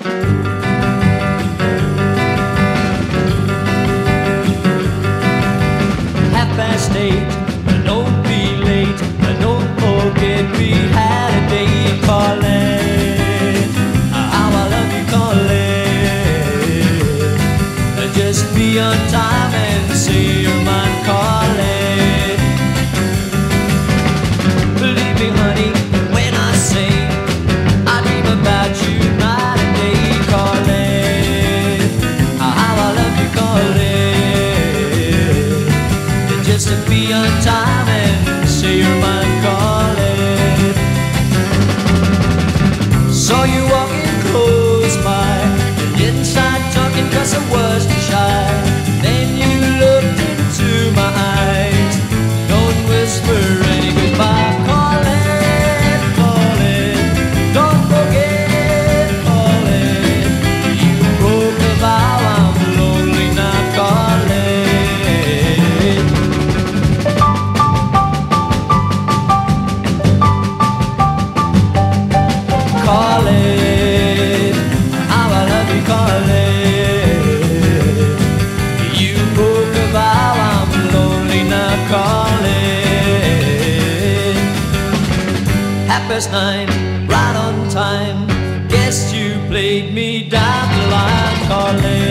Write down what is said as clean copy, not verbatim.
8, don't be late, don't forget we had a date, Colette. How I love you, Colette. Just be on time and say you're mine, Colette. Believe me, honey, when I say I dream about you night and day, Colette. How I love you, Colette. Just to be on time and say you're mine, Colette. Saw you walking close by, didn't start talking 'cause I was too shy. Then you looked into my eyes, don't whisper any goodbye, Colette, Colette. Don't forget, Colette. You broke a vow, I'm lonely now, Colette. Colette, how I love you, Colette. You broke a vow, I'm lonely now, Colette. 9:30, right on time. Guess you played me down the line, Colette.